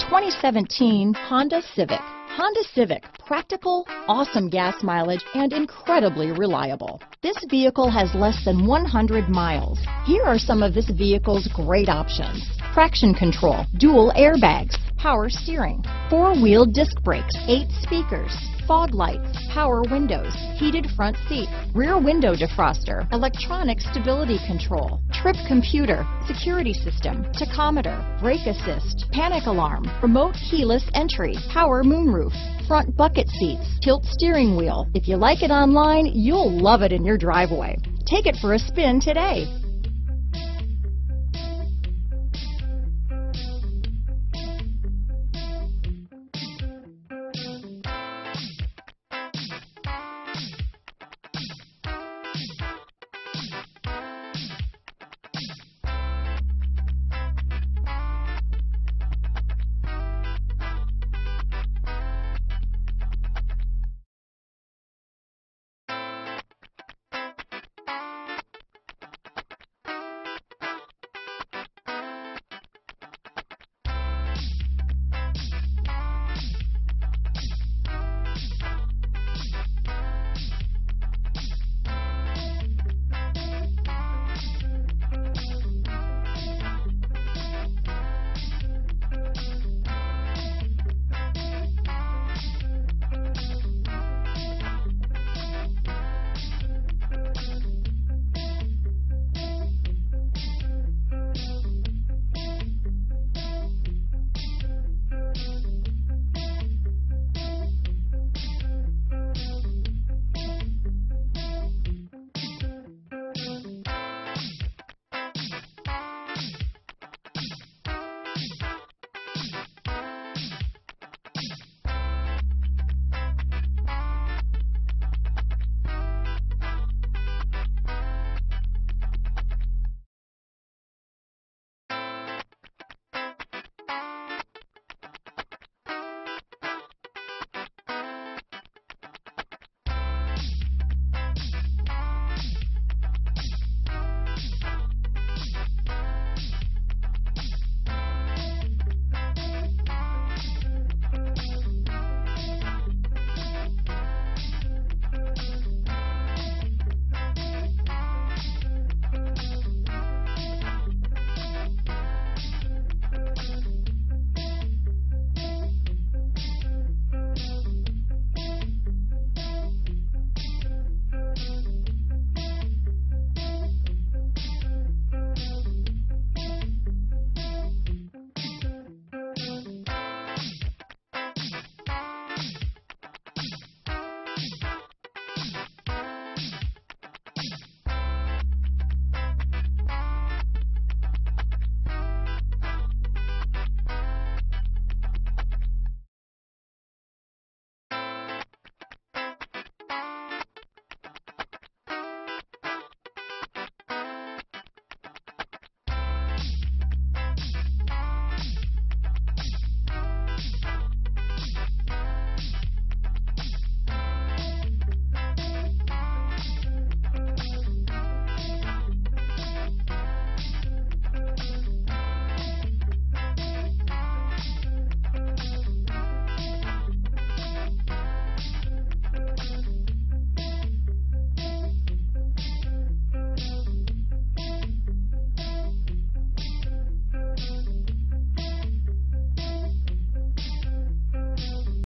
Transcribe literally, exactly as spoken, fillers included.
twenty seventeen Honda Civic. Honda Civic, practical, awesome gas mileage, and incredibly reliable. This vehicle has less than one hundred miles. Here are some of this vehicle's great options: traction control, dual airbags, power steering, four-wheel disc brakes, eight speakers, fog lights, power windows, heated front seats, rear window defroster, electronic stability control, trip computer, security system, tachometer, brake assist, panic alarm, remote keyless entry, power moonroof, front bucket seats, tilt steering wheel. If you like it online, you'll love it in your driveway. Take it for a spin today.